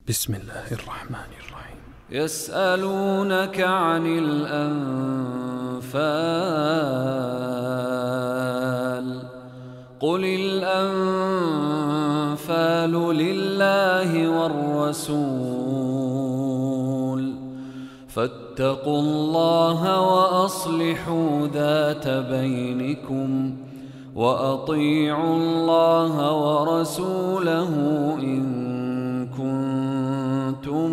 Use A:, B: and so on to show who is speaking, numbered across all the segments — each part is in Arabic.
A: بسم الله الرحمن الرحيم.
B: يسألونك عن الأنفال قل الأنفال لله والرسول فاتقوا الله وأصلحوا ذات بينكم وأطيعوا الله ورسوله إن كنتم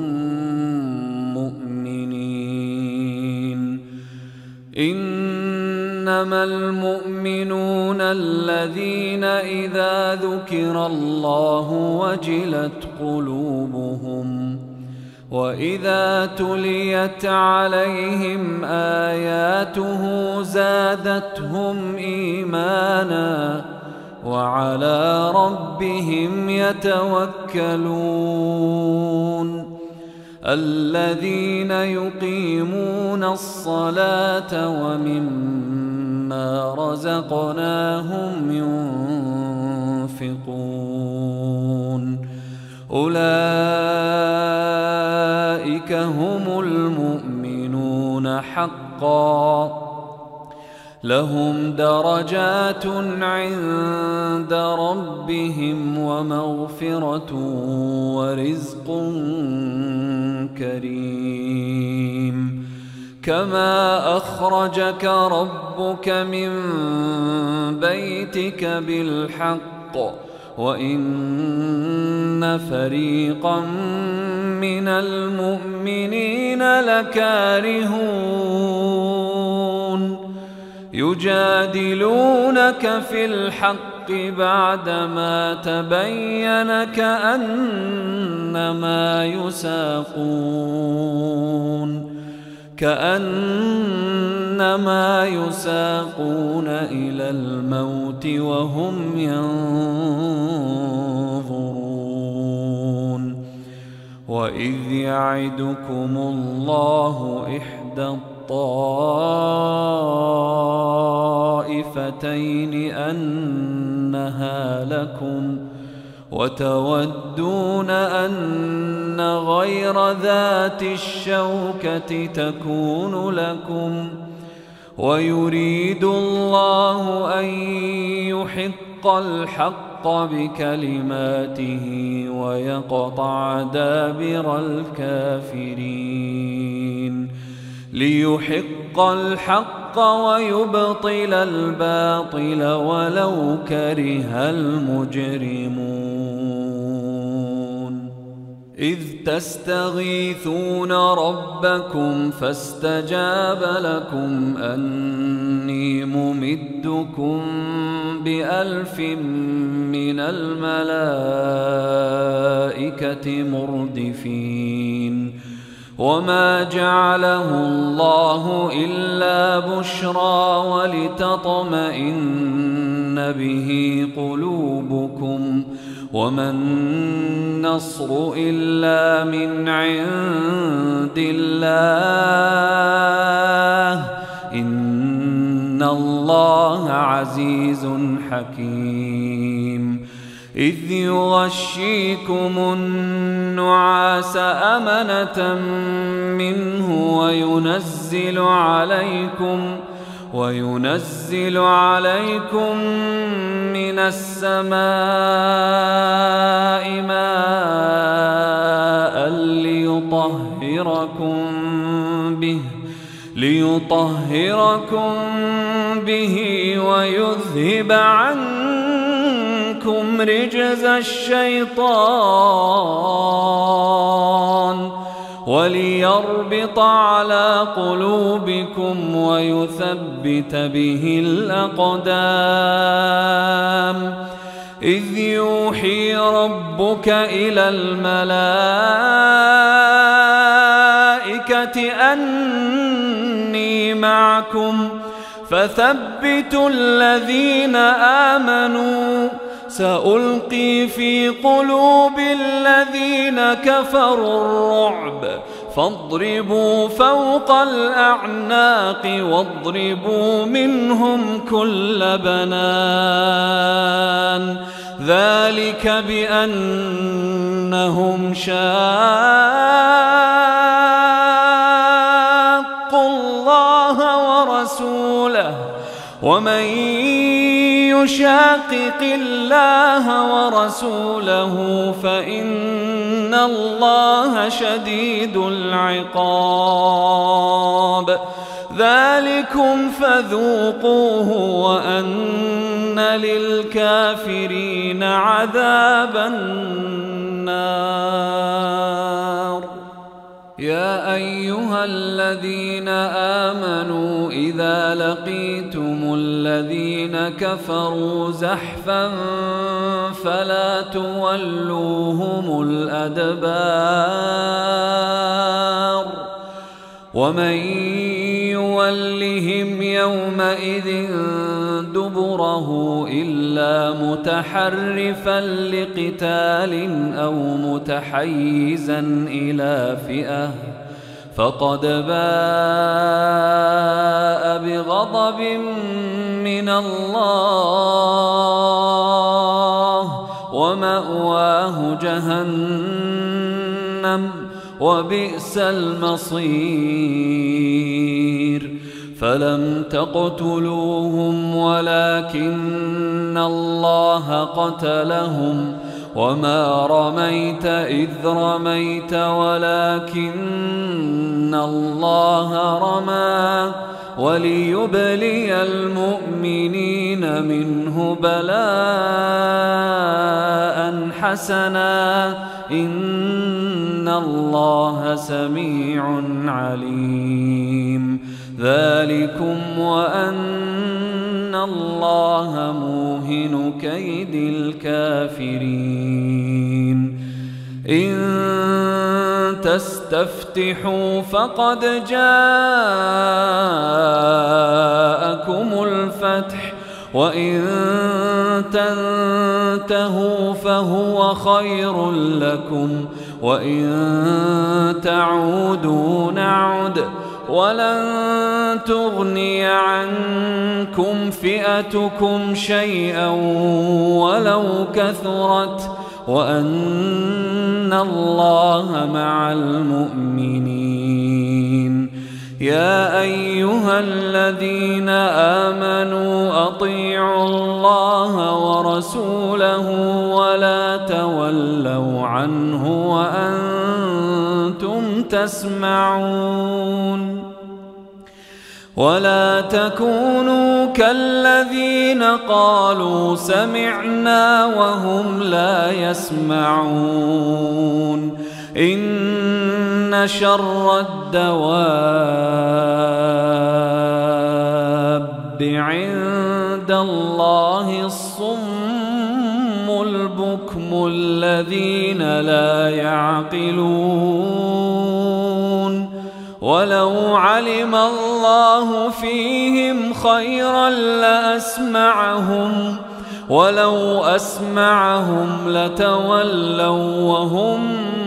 B: مؤمنين. إنما المؤمنون الذين إذا ذكر الله وجلت قلوبهم وإذا تليت عليهم آياته زادتهم إيمانا وعلى ربهم يتوكلون. الذين يقيمون الصلاة ومما رزقناهم ينفقون أولئك هم المؤمنون حقا لهم درجات عند ربهم ومغفرة ورزق كريم. كما أخرجك ربك من بيتك بالحق وإن فريقا من المؤمنين لكارهون يجادلونك في الحق بعدما تبين كأنما يساقون إلى الموت وهم ينظرون. وإذ يعدكم الله إحدى الطائفتين أنها لكم وتودون أن غير ذات الشوكة تكون لكم ويريد الله أن يحق الحق بكلماته ويقطع دابر الكافرين ليحق الحق ويبطل الباطل ولو كره المجرمون. إذ تستغيثون ربكم فاستجاب لكم أني ممدكم ب1000 من الملائكة مردفين. وما جعله الله إلا بشرى ولتطمئن به قلوبكم وما النصر إلا من عند الله إن الله عزيز حكيم. إذ يغشيكم النعاس أمنة منه وينزل عليكم من السماء ماء ليطهركم به ويذهب عنكم رجز الشيطان وليربط على قلوبكم ويثبت به الأقدام. إذ يوحي ربك إلى الملائكة أني معكم فثبتوا الذين آمنوا سألقي في قلوب الذين كفروا الرعب فاضربوا فوق الأعناق واضربوا منهم كل بنان ذلك بأنهم شاقوا الله ورسوله ومن يشاقق الله ورسوله فإن الله شديد العقاب ذلكم فذوقوه وأن للكافرين عذاب النار يا أيها الذين آمنوا إذا لقيتم الذين كفروا زحفا فلا تولوهم الأدبار ومن يولهم يومئذ دبره إلا متحرفا لقتال أو متحيزا إلى فئة فقد باء بغضب من الله ومأواه جهنم وبئس المصير فلم تقتلوهم ولكن الله قتلهم وما رميت إذ رميت ولكن الله رمى وليبلي المؤمنين منه بلاء حسنا إن الله سميع عليم ذلكم وأن الله موهن كيد الكافرين إن تستفتحوا فقد جاءكم الفتح وإن تنتهوا فهو خير لكم وإن تعودوا نعد ولن تغني عنكم فئتكم شيئا ولو كثرت وأن الله مع المؤمنين يا أيها الذين آمنوا أطيعوا الله ورسوله ولا تولوا عنه وأنتم تسمعون ولا تكونوا كالذين قالوا سمعنا وهم لا يسمعون إن شر الدواب عند الله الصم البكم الذين لا يعقلون ولو علم الله فيهم خيرا لأسمعهم ولو أسمعهم لتولوا وهم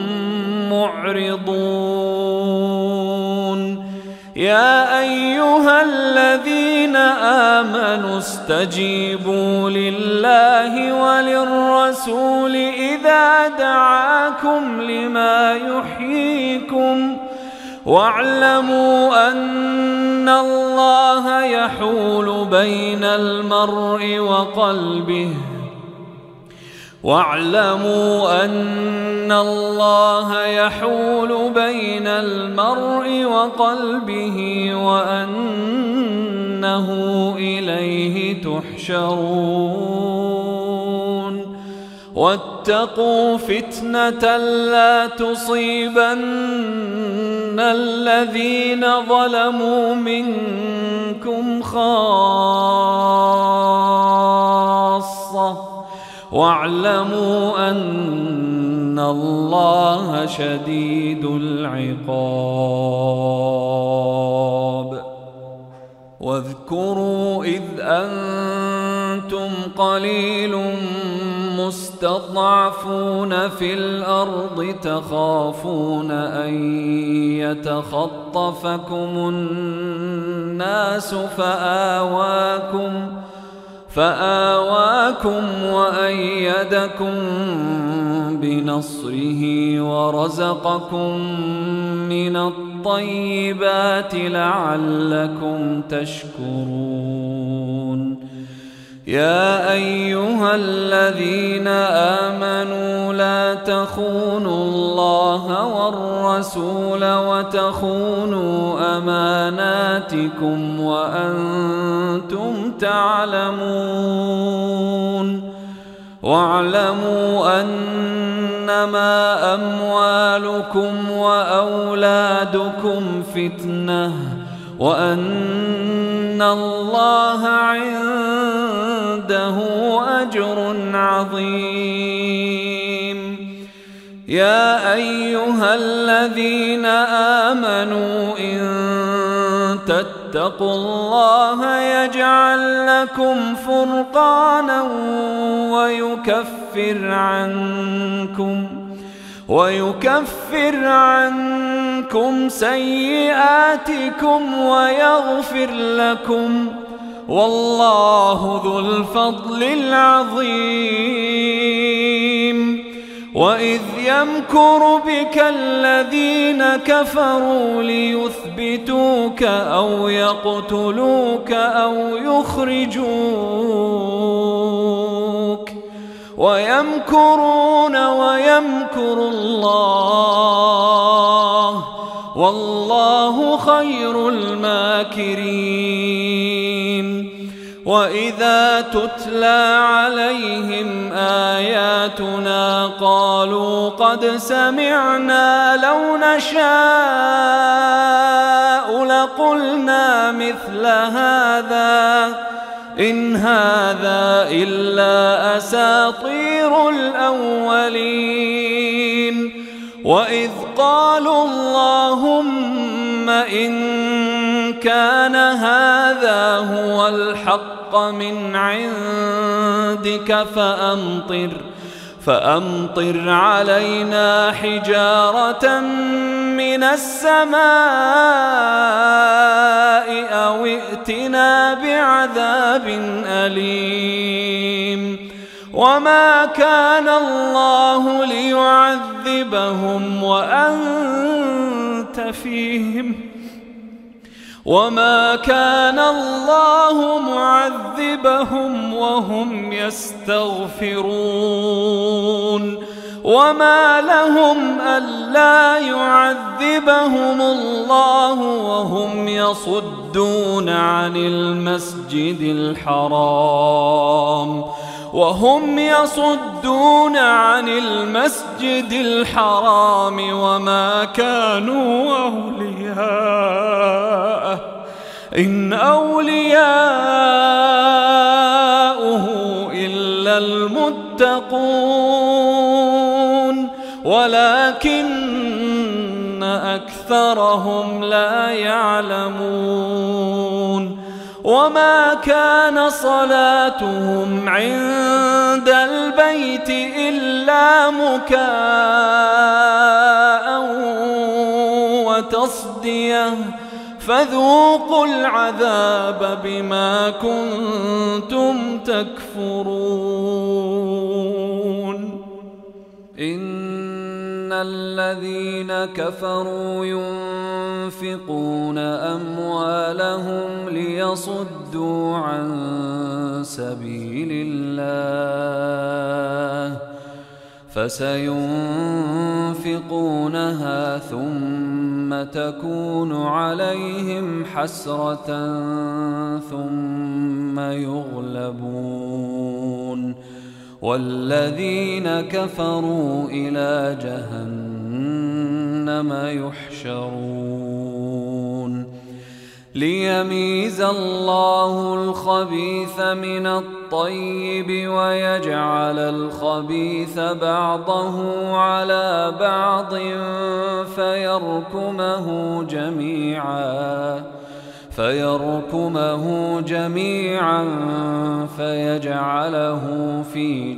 B: معرضون يا أيها الذين آمنوا استجيبوا لله وللرسول إذا دعاكم لما يحييكم واعلموا أن الله يحول بين المرء وقلبه وأنه إليه تحشرون واتقوا فتنة لا تصيبن الذين ظلموا منكم خاصة واعلموا أن الله شديد العقاب واذكروا إذ أنتم قليل المستضعفون في الأرض تخافون أن يتخطفكم الناس فآواكم وأيدكم بنصره ورزقكم من الطيبات لعلكم تشكرون. يا أيها الذين آمنوا لا تخونوا الله والرسول وتخونوا أماناتكم وأنتم تعلمون. واعلموا أنما أموالكم وأولادكم فتنة وأن الله عنده أجر عظيم. يا أيها الذين آمنوا إن تتقوا الله يجعل لكم فرقانا ويكفر عنكم سيئاتكم ويغفر لكم، والله ذو الفضل العظيم. وإذ يمكر بك الذين كفروا ليثبتوك أو يقتلوك أو يخرجوك ويمكرون ويمكر الله والله خير الماكرين. وإذا تتلى عليهم آياتنا قالوا قد سمعنا لو نشاء لقلنا مثل هذا إن هذا إلا أساطير الأولين. وإذ قالوا اللهم إن كان هذا هو الحق من عندك فأمطر علينا حجارة من السماء أو ائتنا بعذاب أليم. وما كان الله ليعذبهم وأنت فيهم وما كان الله معذبهم وهم يستغفرون. وما لهم ألا يعذبهم الله وهم يصدون عن المسجد الحرام وما كانوا أولياءه إن أولياؤه إلا المتقون ولكن أكثرهم لا يعلمون. وما كان صلاتهم عند البيت إلا مكاء وتصدية فذوقوا العذاب بما كنتم تكفرون. إن الذين كفروا ينفقون أموالهم ليصدوا عن سبيل الله فسينفقونها ثم تكون عليهم حسرة ثم يغلبون والذين كفروا إلى جهنم يحشرون. ليميز الله الخبيث من الطيب ويجعل الخبيث بعضه على بعض فيركمه جميعا فيجعله في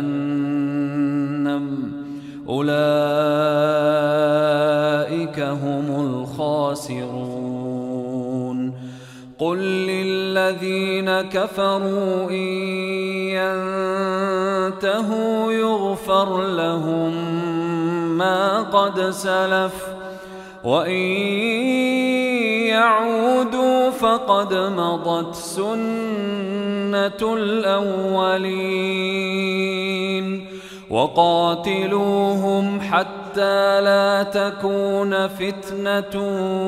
B: جهنم أولئك هم الخاسرون قل للذين كفروا إن ينتهوا يغفر لهم ما قد سلف وإن يعودوا فقد مضت سنة الأولين وقاتلوهم حتى لا تكون فتنة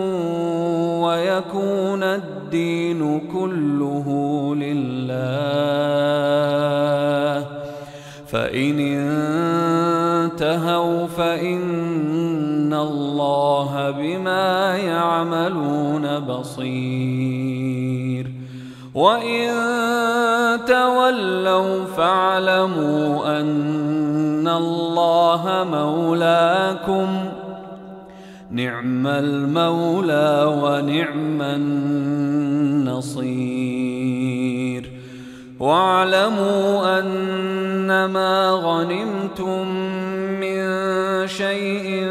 B: ويكون الدين كله لله فإن انتهوا فإن الله بما يعملون بصير وإن تولوا فاعلموا أن الله مولاكم نعم المولى ونعم النصير واعلموا أنما غنمتم من شيء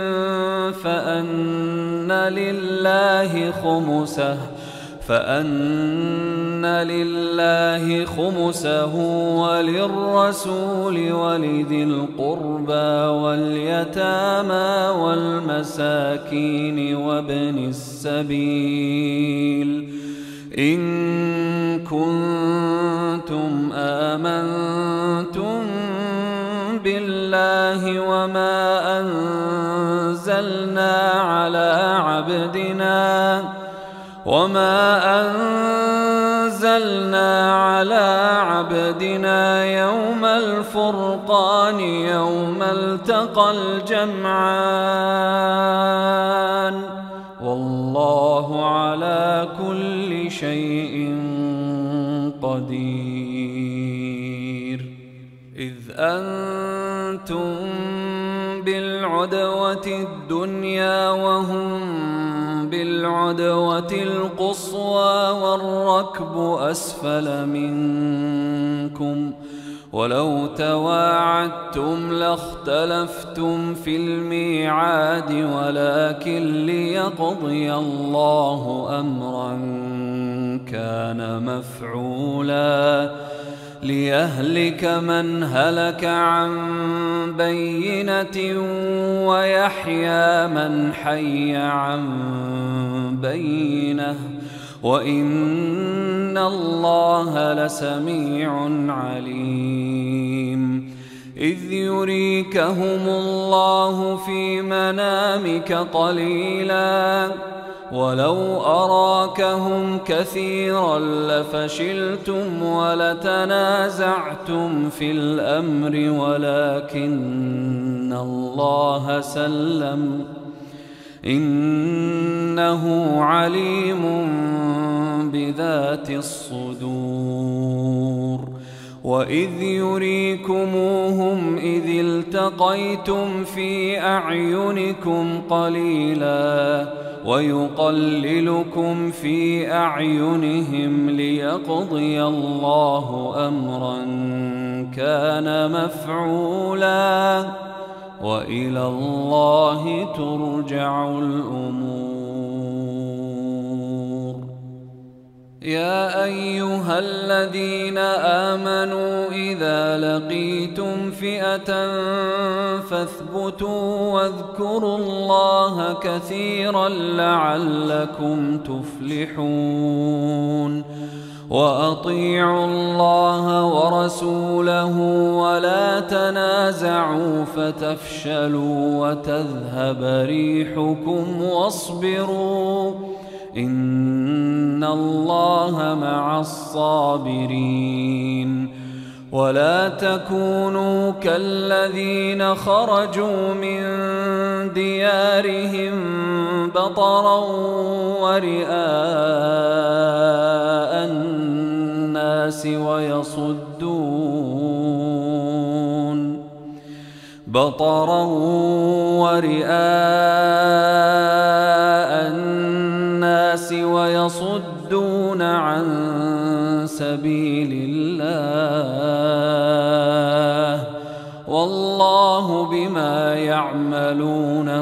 B: فأن لله خمسه وللرسول ولذي القربى واليتامى والمساكين وابن السبيل إن كنتم آمنتم بالله وما أنزلنا على عبدنا يوم الفرقان يوم التقى الجمعان والله على كل شيء قدير إذ أنتم بالعدوة الدنيا وهم بالعدوة القصوى والركب أسفل منكم ولو تواعدتم لاختلفتم في الميعاد ولكن ليقضي الله أمرا كان مفعولا ليهلك من هلك عن بينة ويحيى من حي عن بينة وإن الله لسميع عليم إذ يريكهم الله في منامك قليلا ولو أراكهم كثيرا لفشلتم ولتنازعتم في الأمر ولكن الله سلم إنه عليم بذات الصدور وإذ يريكموهم إذ التقيتم في أعينكم قليلا ويقللكم في أعينهم ليقضي الله أمرا كان مفعولا وإلى الله ترجع الأمور يا أيها الذين آمنوا إذا لقيتم فئة فاثبتوا واذكروا الله كثيرا لعلكم تفلحون وأطيعوا الله ورسوله ولا تنازعوا فتفشلوا وتذهب ريحكم واصبروا إن الله مع الصابرين ولا تكونوا كالذين خرجوا من ديارهم بطرا ورئاء الناس ويصدون عن سبيل الله والله بما يعملون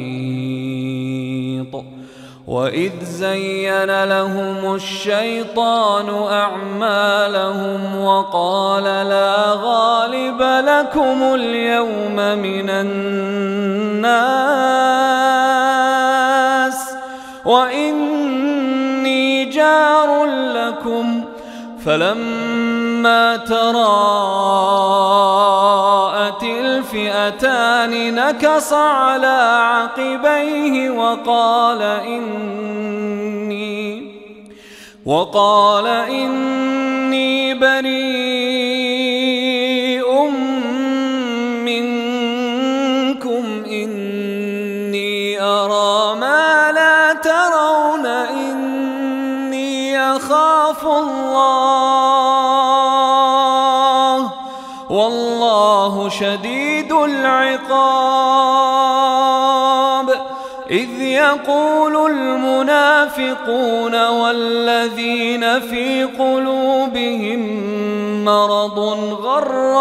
B: محيط. وإذ زين لهم الشيطان أعمالهم وقال لا غالب لكم اليوم من الناس وإني جار لكم، فلما تراءت الفئتان نكص على عقبيه وقال إني بريء منكم إني أرى ما لا ترون إني أخاف الله والله شديد العقاب. إذ يقول المنافقون والذين في قلوبهم مرض غر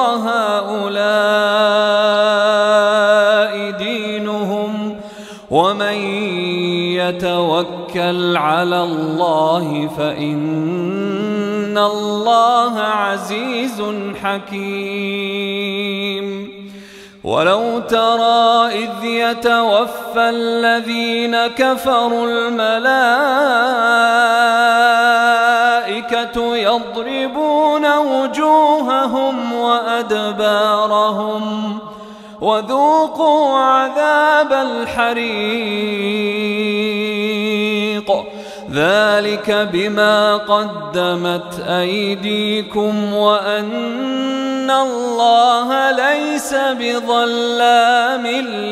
B: هؤلاء دينهم ومن يتوكل على الله فإن الله عزيز حكيم. ولو ترى إذ يتوفى الذين كفروا الملائكة يضربون وجوههم وأدبارهم وذوقوا عذاب الحريق ذلك بما قدمت أيديكم وأن الله ليس بظلام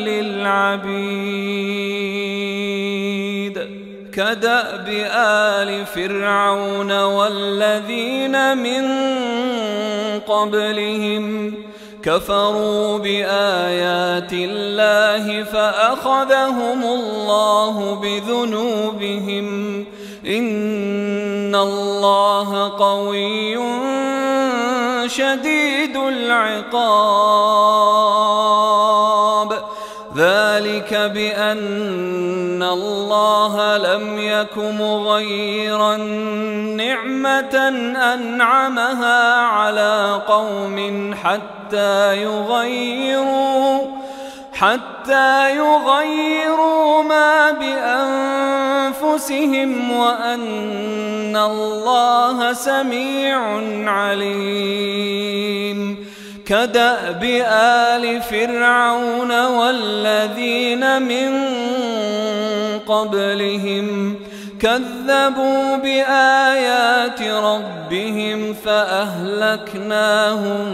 B: للعبيد. كدأب آل فرعون والذين من قبلهم كفروا بآيات الله فأخذهم الله بذنوبهم إن الله قوي شديد العقاب. ذلك بأن الله لم يك مغيرا نعمة أنعمها على قوم حتى يغيروا ما بأنفسهم وأن الله سميع عليم. كدأب آل فرعون والذين من قبلهم كذبوا بآيات ربهم فأهلكناهم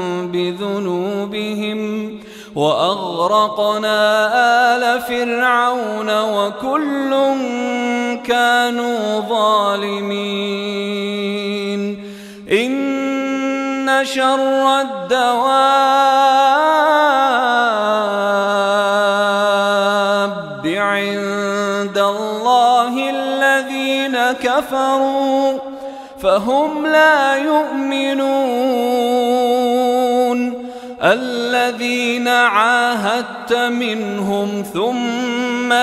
B: بذنوبهم وأغرقنا آل فرعون وكل كانوا ظالمين. إن شر الدواب عند الله الذين كفروا فهم لا يؤمنون. الذين عاهدت منهم ثم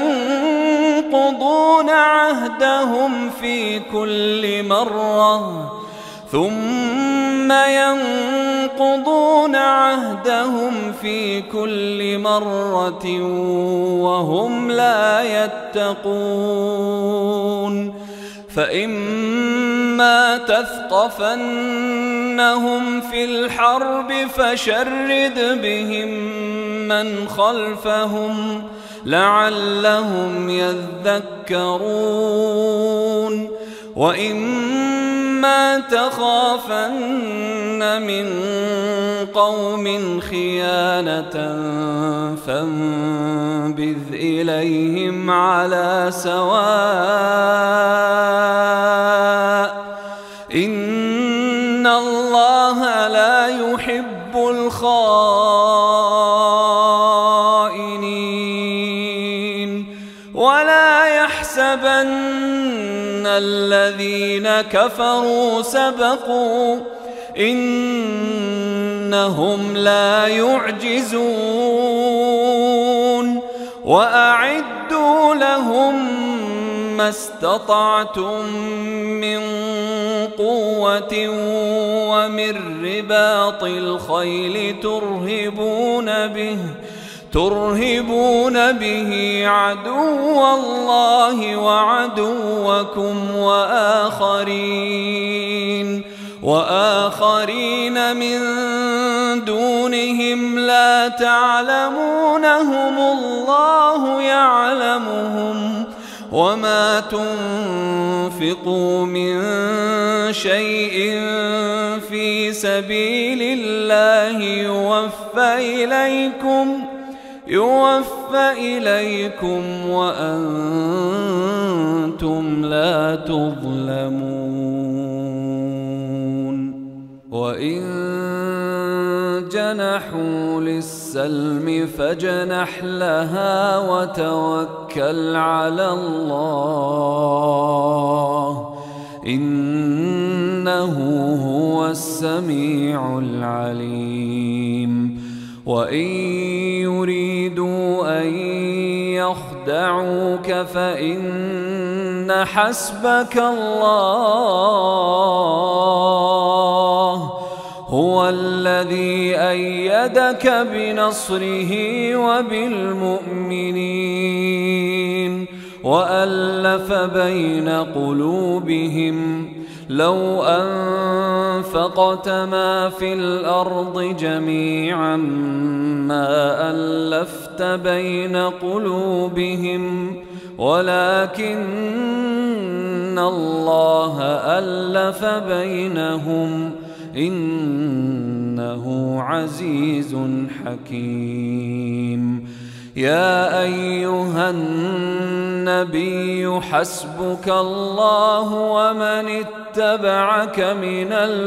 B: ينقضون عهدهم في كل مرة وهم لا يتقون. فإما تثقفنهم في الحرب فشرد بهم من خلفهم لعلهم يذكرون. وإما تخافن من قوم خيانة فانبذ إليهم على سواء إن الله لا يحب الخائنين. ولا يحسبن الذين كفروا سبقوا إنهم لا يعجزون وأعدوا لهم ما استطعتم من قوة ومن رباط الخيل ترهبون به عدو الله وعدوكم وآخرين من دونهم لا تعلمونهم الله يعلمهم وما تنفقوا من شيء في سبيل الله يوفى إليكم وأنتم لا تظلمون وإن جنحوا للسلم فاجنح لها وتوكل على الله إنه هو السميع العليم وإن يريدوا أن يخدعوك فإن حسبك الله هو الذي أيدك بنصره وبالمؤمنين وألف بين قلوبهم لو أنفقت ما في الأرض جميعا ما ألفت بين قلوبهم ولكن الله ألف بينهم إنه عزيز حكيم يا أيها النبي حسبك الله ومن اتبعك من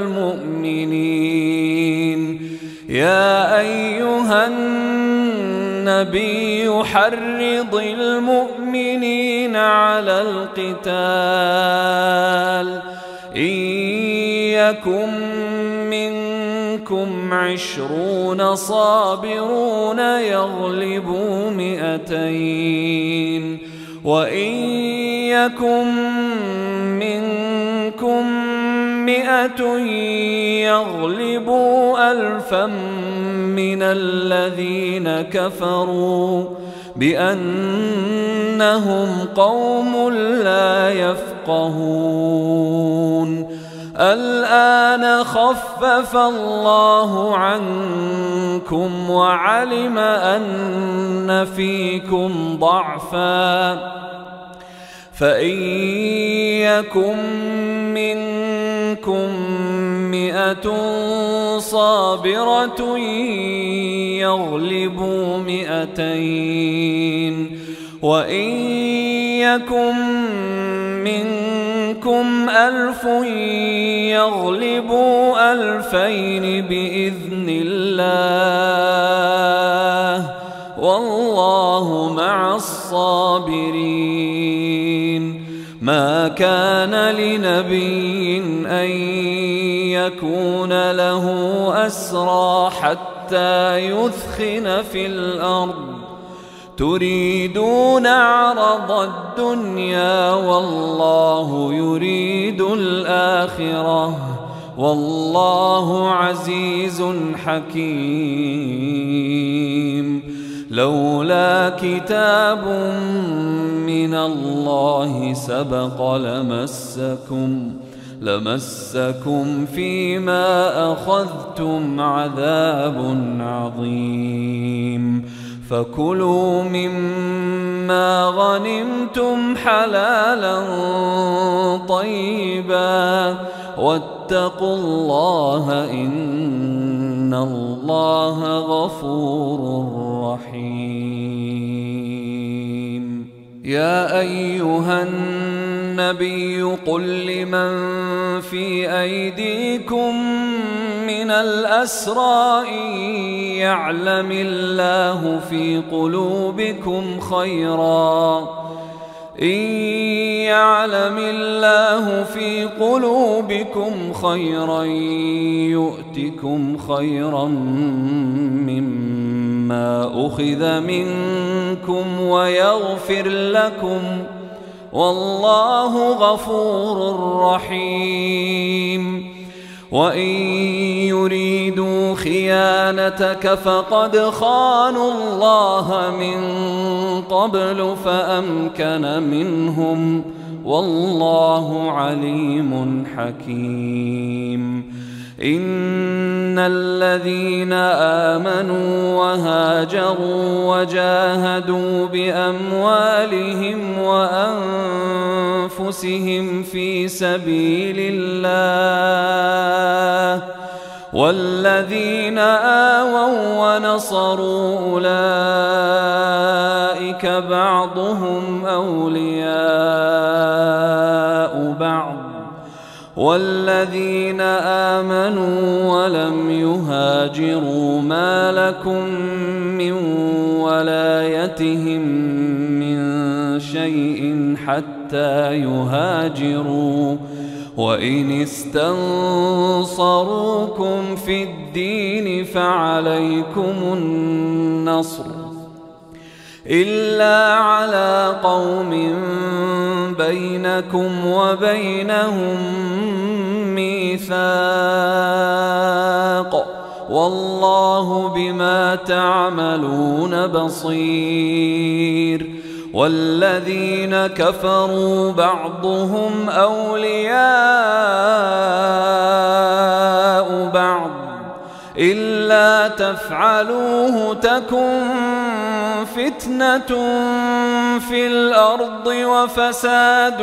B: المؤمنين يا أيها النبي حرض المؤمنين على القتال إن يكن منكم 20 صابرون يغلبوا 200 وإن يكن منكم 100 يغلبوا 1000 من الذين كفروا بأنهم قوم لا يفقهون الآن خفف الله عنكم وعلم أن فيكم ضعفا فإن يكن منكم 100 صابرة يغلبوا 200 وإن يكن منكم 1000 يغلبوا 2000 بإذن الله والله مع الصابرين ما كان لنبي أن يكون له أسرى حتى يثخن في الأرض تريدون عرض الدنيا والله يريد الآخرة والله عزيز حكيم لولا كتاب من الله سبق لمسكم فيما أخذتم عذاب عظيم فكلوا مما غنمتم حلالا طيبا واتقوا الله إن الله غفور رحيم يا أيها النبي قل لمن في أيديكم من الأسرى إن يعلم الله في قلوبكم خيرا إن يعلم الله في قلوبكم خيرا يؤتكم خيرا مما أخذ منكم ويغفر لكم والله غفور رحيم وإن يريدوا خيانتك فقد خانوا الله من قبل فأمكن منهم والله عليم حكيم إن الذين آمنوا وهاجروا وجاهدوا بأموالهم وأنفسهم في سبيل الله والذين آووا ونصروا أولئك بعضهم أولياء بعض والذين آمنوا ولم يهاجروا ما لكم من ولايتهم من شيء حتى يهاجروا وإن استنصروكم في الدين فعليكم النصر إلا على قوم بينكم وبينهم ميثاق والله بما تعملون بصير والذين كفروا بعضهم أولياء بعض إلا تفعلوه تكن فتنة في الأرض وفساد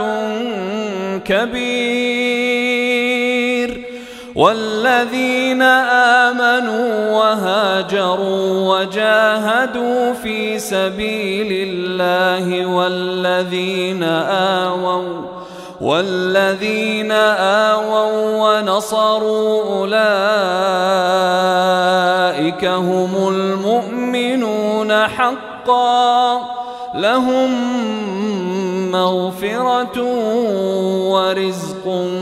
B: كبير والذين آمنوا وهاجروا وجاهدوا في سبيل الله والذين آووا ونصروا أولئك هم المؤمنون حقا لهم مغفرة ورزق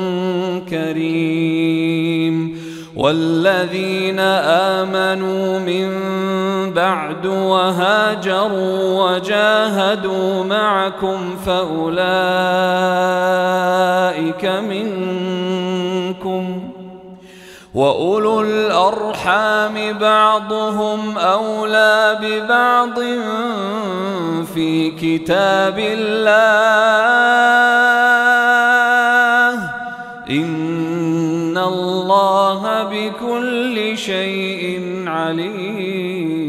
B: كريم والذين آمنوا من بعد وهاجروا وجاهدوا معكم فأولئك منكم وأولو الأرحام بعضهم أولى ببعض في كتاب الله إن الله بكل شيء عليم.